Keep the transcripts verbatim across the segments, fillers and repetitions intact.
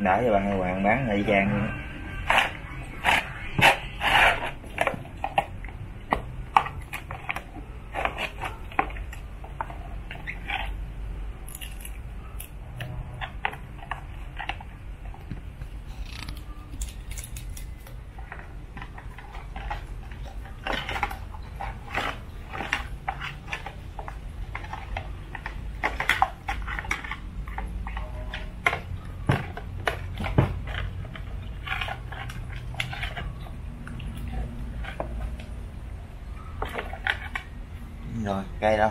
đỡ cho bạn Hoàng bán thời gian. Rồi, cây đâu?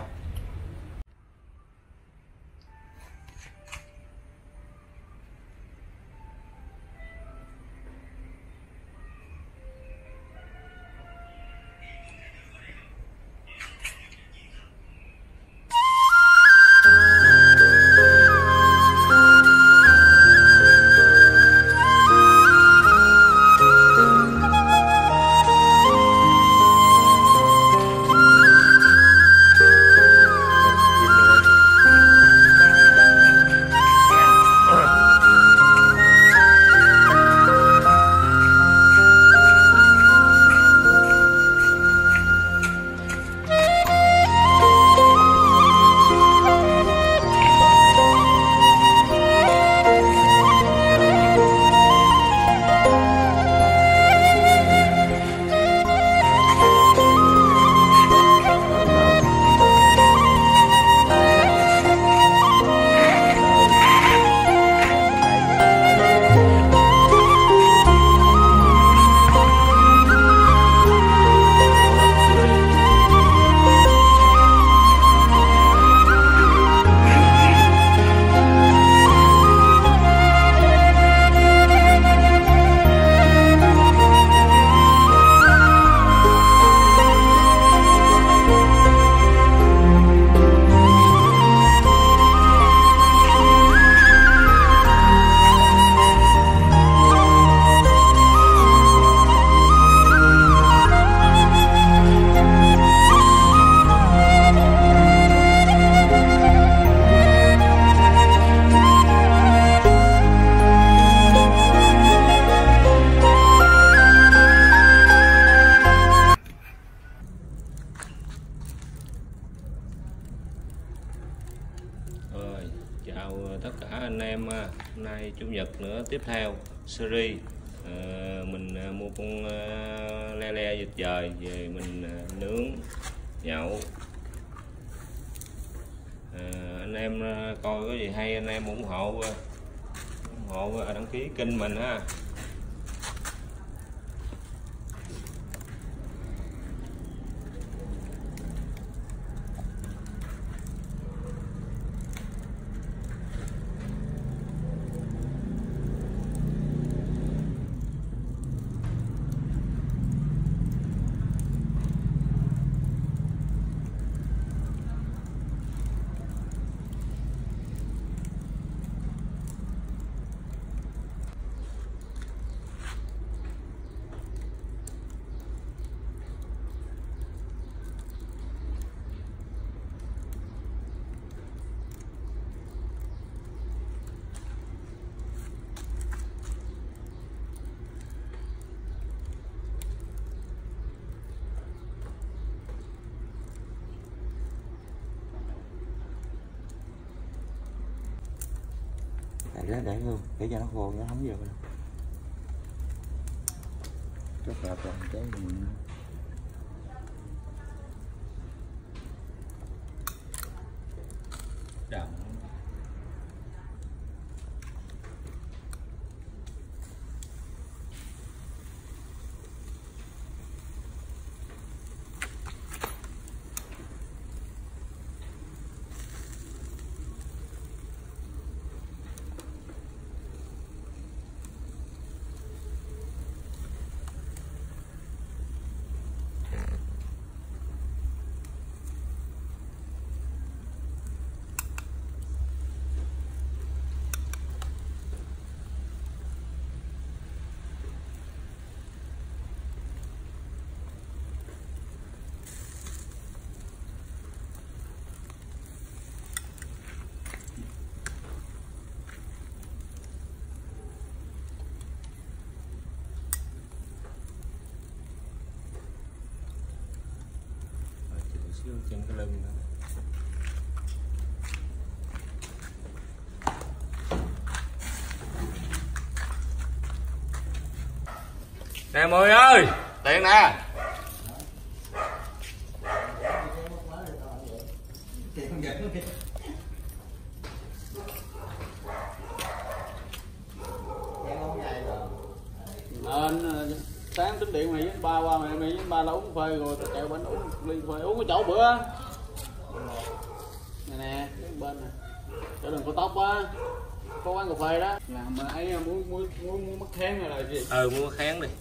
Tất cả anh em, hôm nay chủ nhật nữa tiếp theo series à, mình mua con le le vịt trời về mình nướng nhậu. à, anh em coi có gì hay anh em ủng hộ ủng hộ đăng ký kênh mình ha. Để để luôn để cho nó khô, nó không vô đâu. Cái cà còn cái mình đậm. trên cái lưng đó. Nè Mười ơi, tiền nè. Nên sáng tính điện mày với ba qua mày mày với ba là uống phê rồi tao chạy bên uống ly phê uống cái chỗ bữa nè nè cái bên nè chỗ đừng có tóc á, có quán cà phê đó làm mà ấy muốn muốn muốn muốn mắc kháng hay là gì? Ừ mua kháng đi.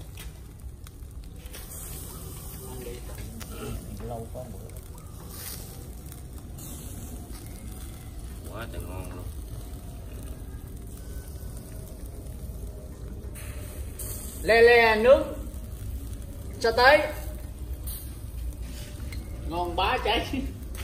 Ăn đi. Ừ. Lâu có bữa. Quá trời ngon luôn. Le le nước sa tế ngon bá cháy.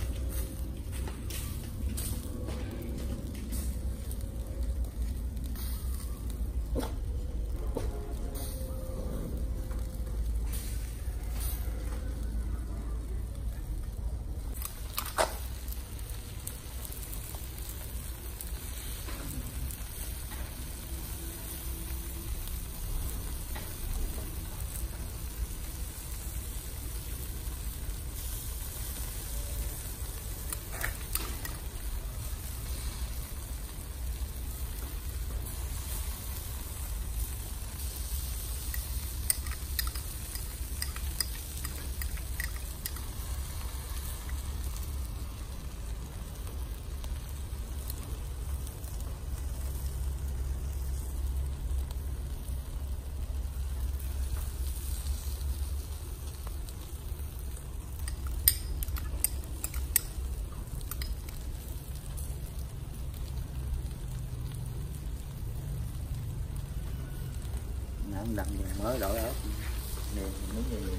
Không đậm mới đổi ớt nè muốn gì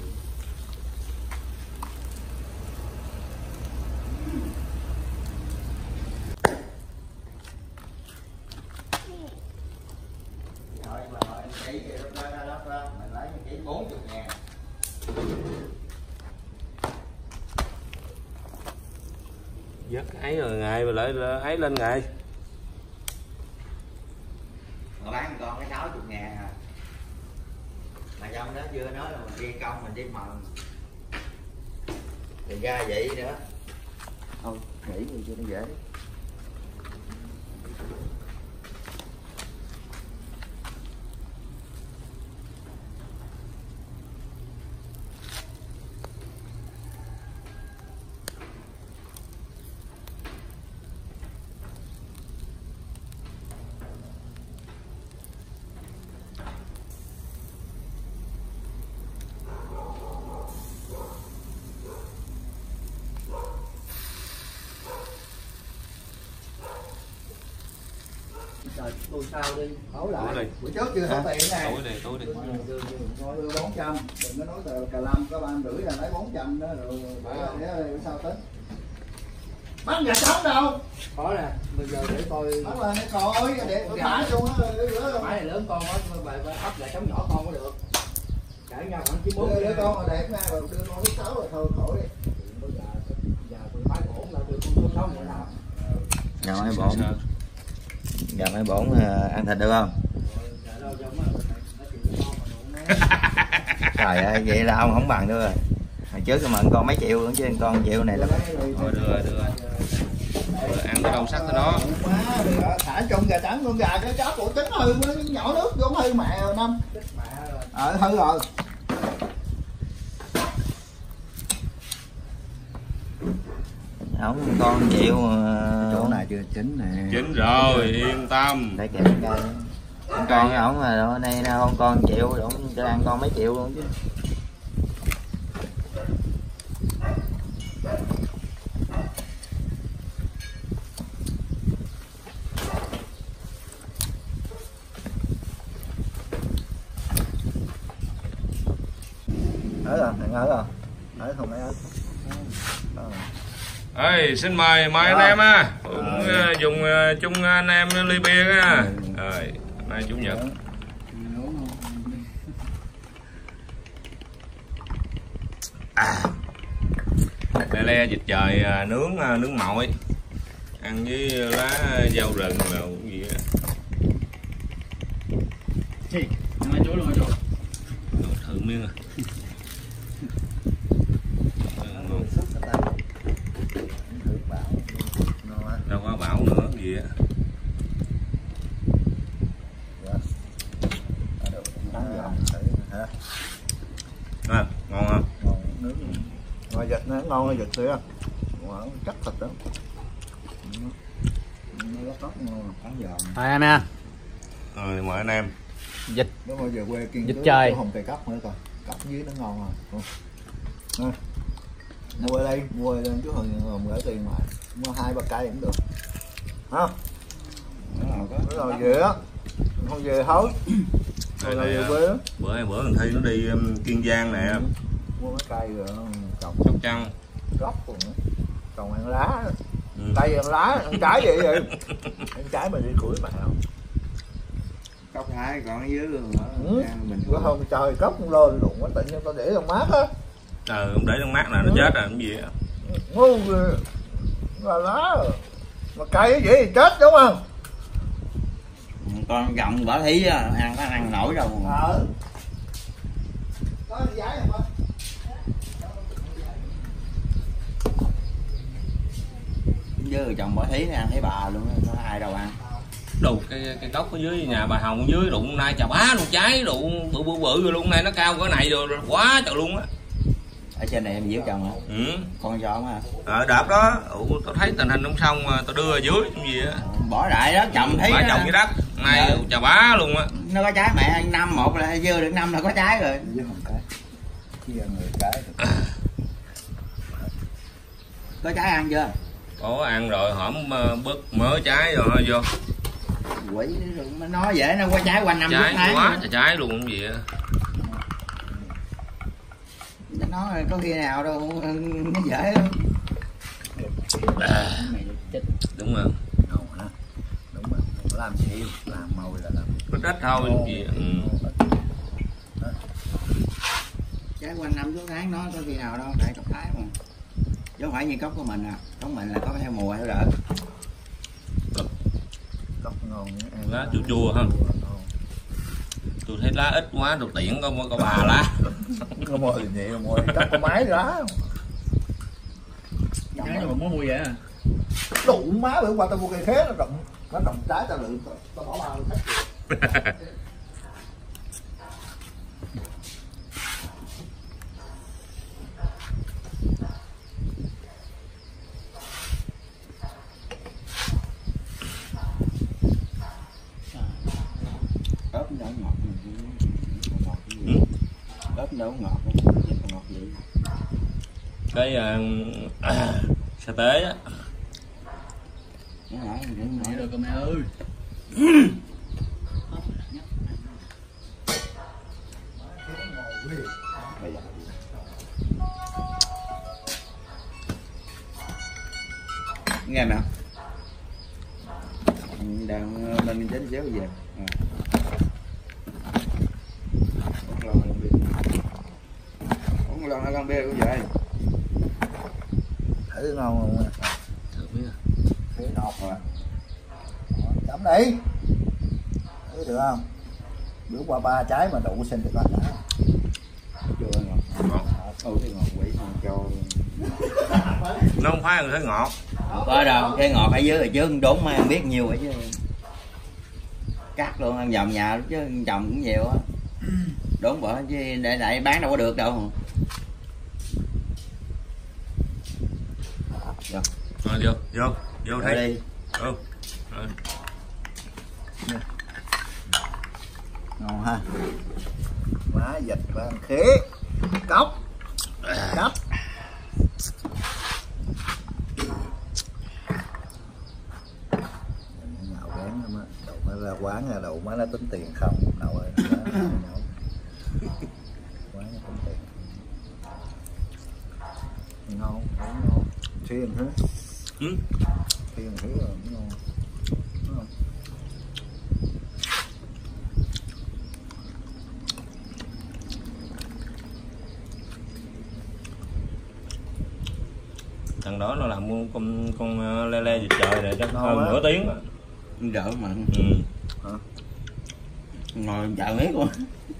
rồi mà hỏi anh kỹ vậy đó đó đó đó mình lấy cái bốn mươi ngàn. Dứt ấy rồi ngày mà lại ấy lên ngày. Mà bán con cái sáu mươi ngàn à. Mà trong đó chưa nói là mình đi công mình đi mần thì ra vậy nữa thôi nghĩ đi cho nó dễ. Rồi tôi sao đi, hỏi lại. Đi. Bữa trước chưa có tiền này. Tối đi, tối đi. Nói đưa bốn trăm, đừng có nói từ cà lâm có ba rưỡi là lấy bốn trăm đó rồi để sao tính. Bắt gà trống đâu? Có nè, bây giờ để coi. Bắt lên để coi, để tôi thả luôn á, để rửa. Phải này lớn con á, bài ấp gà trống nhỏ con mới được. Cãi nhau khoảng chín bốn. Đưa đứa con mà đẹp nha, rồi đưa con thứ sáu rồi thôi khỏi đi. Bây giờ giờ tôi phải ổn là được con số sáu nữa nào. Nhà mấy bổn nhà mấy bổn ăn thịt được không? Trời ơi vậy là ông không bằng nữa rồi. Hồi trước mà con mấy triệu chứ con triệu này là Thôi đưa rồi, đưa rồi. Rồi ăn cái đầu sắt tới đó. Thả trong gà trắng con gà cái chó của tính hư nhỏ nước giống hư mẹ rồi năm. Ờ hư rồi. không con chịu Chỗ này chưa chín nè. Chín rồi, yên tâm. để kìa coi con con ổng mà đây con con chịu ổng cho ăn con mấy triệu luôn chứ. Ở rồi, thằng ở rồi. Ở không phải ở. Ê, xin mời mời anh em á, cũng uh, dùng uh, chung anh em ly bia á. Rồi, nay chủ nhật. À. le le vịt trời à, nướng à, nướng mội ăn với lá dâu rừng nào gì đó. Chị, hai chỗ luôn rồi. Thử miếng à. Đâu có bảo nữa gì á. À, ngon không? Ngon, nướng ngoài vịt nó ngon hơn vịt xưa, chắc thịt đó. Nó rất ngon, ăn giòn. Hai em nha. Rồi mời anh em. Vịt. Nếu mà về quê kiên Vịt trời. hồng cây cóc nữa coi, cóc dưới nó ngon rồi. À. Mua ở đây, mua ở đây chú Hường gửi tiền mà mua hai ba cây cũng được. Hả? Nó rồi về á, không về hối. Rồi Đây về này, quê á. bữa bữa thằng Thi nó đi um, Kiên Giang nè. Ừ. Mua mấy cây rồi trồng Sóc Trăng. gốc rồi nữa. Trồng ăn lá. Ừ. Cây ăn lá, ăn trái vậy vậy. Ăn trái mà đi củi mà không. Cốc thái còn ở dưới luôn hả? Ừ. Mình Có hôm trời cốc cũng lên đụng quá tự nhiên tao để trong mát á. Ờ, không để trong mát là nó Ừ. chết rồi cái gì á. Ngu ghê. Là lá rồi. Mà cây vậy thì chết đúng không? con gọng bỏ thí á, ăn có ăn nổi đâu. Ờ. Có giấy không? Với chồng bỏ thí ăn thấy bà luôn, có ai đâu ăn. Đủ cái cái cốc ở dưới nhà bà Hồng ở dưới đụng nay chà bá luôn, trái đụng bự bự bự rồi luôn, nay nó cao cỡ này rồi, quá trời luôn á. Ở trên này em giễu chồng hả? Ừ. Con giòn hả? Ờ đạp đó. Ủa, tao thấy tình hình không xong mà tao đưa ở dưới cái gì á. Bỏ đại đó chồng thấy Bả đó. trồng dưới đất nay Dạ. chà bá luôn á. Nó có trái mẹ năm một là dưa được năm là có trái rồi. Với không cái. Chia người cái. Có trái ăn chưa? Có ăn rồi, hổm bớt mớ trái rồi thôi vô. Quỷ nó nói dễ, nó có trái quanh năm Trái tháng quá nữa. trời trái luôn cái gì á. Nó nói có khi nào đâu nó dễ lắm. Đúng rồi. Không hả? Đúng rồi. Làm gì? Làm mồi là làm. Có đất thôi cái gì. Ừ. Trái quanh năm suốt tháng nó có khi nào đâu, tại cốc thái mà. Chứ không phải như cốc của mình à. Cốc mình là có theo mùa theo đợt. Cốc ngon. Lá chua chua ha. Tôi thấy lá ít quá, tôi tiện có có bà lá. Có mồi thì nhẹ, mồi cắt có máy lá. Cái mà muốn mua vậy à? Đủ má bữa qua tao mua cây khế nó rộng, nó rộng trái tao lượm tao bỏ bao khách. Ớt nó đâu ngọt. Ngọt cái gì? Ớt nó đâu ngọt, không ngọt gì. Cái uh, sa tế á. Nó nói nó nói Nãy rồi con mẹ ơi. nghe nè, đang lên đến xéo về. Uống lon lon bia cũng vậy. Thử ngon không? Thử biết. Khế ngọt rồi. Chấm đi. Thử được không? Bữa qua ba trái mà đủ xin được hết đã. Chưa ngọt. Ngọt. Ôi cái ngọt quỷ không cho. Nó không phải ăn thấy ngọt. Có đâu, cái ngọt ở dưới rồi chứ đốn mà ăn biết nhiều vậy chứ. Cắt luôn, ăn vòng nhà chứ chồng cũng nhiều á. Đốn bỏ chứ để lại bán đâu có được đâu. Rồi, Rồi vô, vô, vô rồi thấy. đi. Ừ. Rồi. Ngon ha. Má vịt và ăn khế. Cốc. Cốc. Nhậu bán lắm á. Đậu má ra quán là đậu má nó tính tiền không. Đậu ơi. Quán nó tính tiền. Ngon, ngon. Thiên hả? Ừ. Thiên hả rồi, ngon. Ngon. thằng đó nó làm con con, con le le vịt trời này chắc hơn nửa tiếng á. Đỡ mà. Ừ. Hả? Ngồi chợ miết luôn.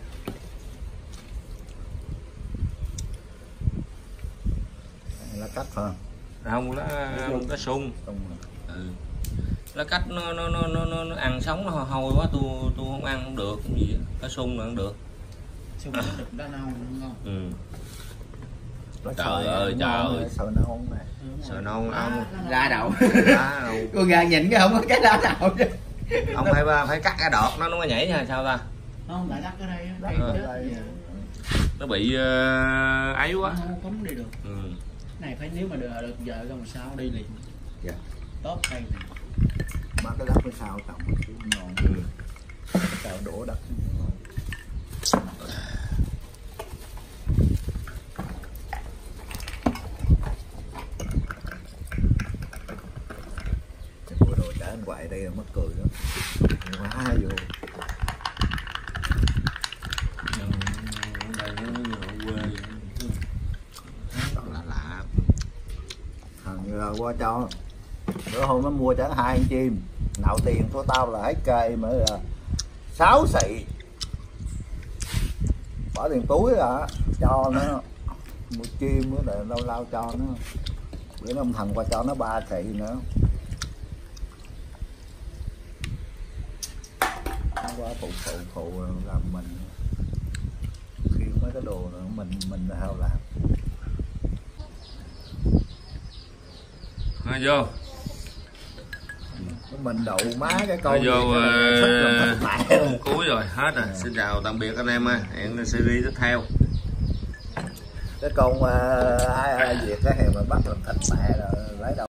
Lá cách hả? Không, lá cá sung. Ừ. Lá cách nó nó nó nó, nó ăn sống nó hôi quá, tôi tôi không ăn không được cái gì. Cá sung là không được. Sung được đá nâu ngon. Ừ. Lá Trời sợi ơi, trời ơi. Sợi nâu này. Sợi nâu ông Ra đầu. đá đâu. Con gà nhìn cái không có cái lá nào chứ. Ông phải phải cắt cái đọt nó nó mới nhảy nha sao ta? Không, tại đắt ở đây á. Đất Đây ở chết. đây. Nó bị uh, ấy quá. Không cấm đi được. Ừ. Này phải nếu mà được được giờ rồi mà sao đi liền. Dạ. Tốt đây này. Má cái đất phía sau trồng chứ ngon. Ừ. Sao đổ đất. Cái bộ đồ trả anh quậy đây là mắc cười đó. Quá vô. Đây nó nhiều quê. Lạ lạ. Thằng rồi qua cho. Bữa hôm nó mua trả hai con chim. Nạo tiền của tao là hết cây mới là sáu xị. Bỏ tiền túi à, cho nó mua chim nữa để lâu lâu cho nó. Bữa nó ông thằng qua cho nó ba xị nữa. Nó qua phụ phụ phụ làm mình khi mấy cái đồ nữa mình mình là hao làm. Thôi vô. Mình đậu má cái Thôi con vô uh, cuối rồi hết rồi. Xin chào tạm biệt anh em, hẹn series tiếp theo. cái con uh, ai ai Việt cái hèn mà bắt làm thịt mẹ rồi lấy đâu